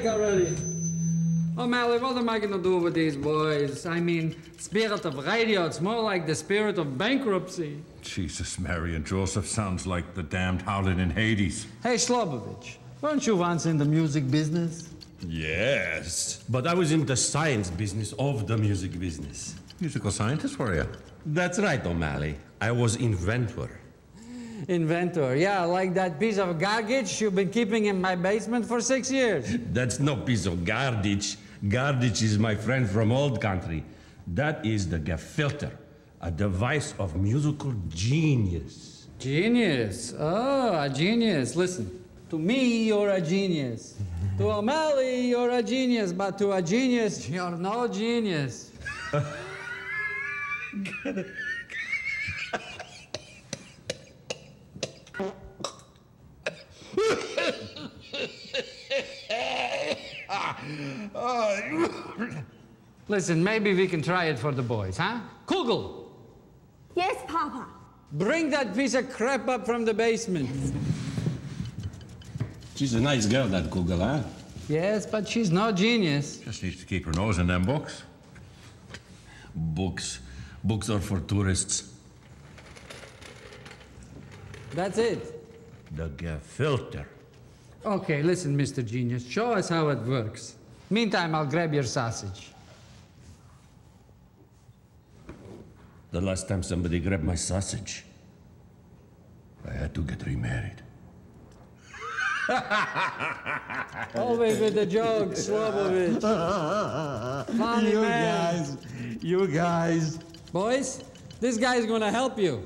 break already. O'Malley, what am I going to do with these boys? I mean, spirit of radio, it's more like the spirit of bankruptcy. Jesus, Mary and Joseph sounds like the damned howling in Hades. Hey, Slobovich, weren't you once in the music business? Yes, but I was in the science business of the music business. Musical scientist, were you? That's right, O'Malley. I was inventor. Inventor, yeah, like that piece of garbage you've been keeping in my basement for 6 years. That's no piece of garbage. Garbage is my friend from old country. That is the gefilte, a device of musical genius. Genius? Oh, a genius. Listen, to me, you're a genius. To O'Malley, you're a genius, but to a genius, you're no genius. Listen, maybe we can try it for the boys, huh? Kugel! Yes, Papa. Bring that piece of crap up from the basement. She's a nice girl, that Kugel, huh? Yes, but she's no genius. Just needs to keep her nose in them books. Books. Books are for tourists. That's it. The gefilte. Okay, listen, Mr. Genius, show us how it works. Meantime, I'll grab your sausage. The last time somebody grabbed my sausage, I had to get remarried. Always with the jokes, Slobovich. Funny man. You guys. Boys, this guy's gonna help you.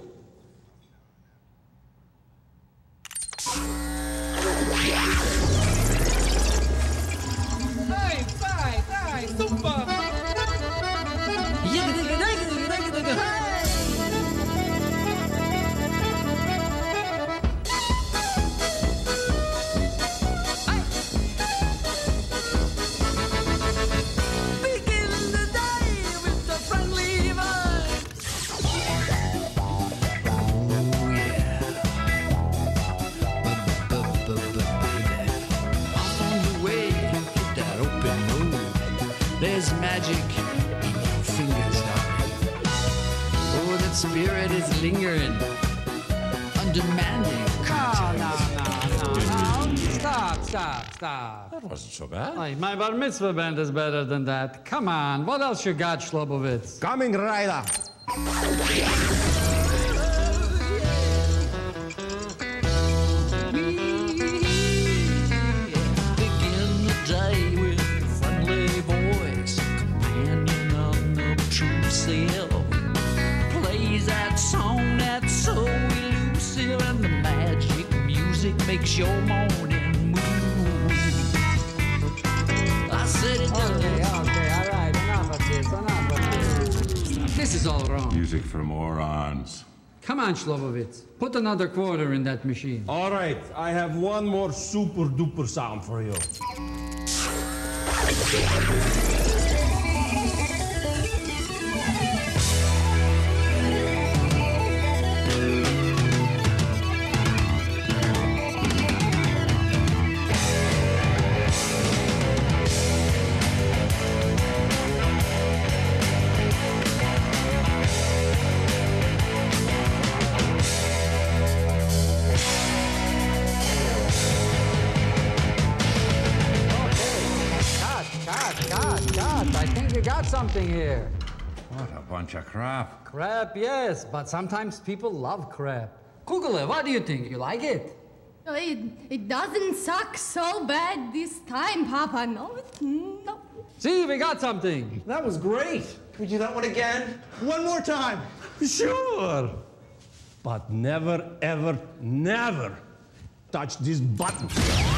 Hey, super! There's magic in your fingers, darling. Oh, that spirit is lingering, undemanding. No. Stop. That wasn't so bad. Hey, my bar mitzvah band is better than that. Come on, what else you got, Slobovitz? Coming right up. Begin the day with friendly voice, companion unobtrusive. Plays that song that's so elusive, and the magic music makes your morning move. I said it does. Okay, all right, enough of this. This is all wrong. Music for morons. Come on, Slobovitz, put another quarter in that machine. All right, I have one more super duper sound for you. Cut. I think we got something here. What a bunch of crap. Crap, yes, but sometimes people love crap. Kugele, what do you think? You like it? It doesn't suck so bad this time, Papa. No. See, we got something. That was great. Could you do that one again? One more time. Sure. But never, ever, never touch this button.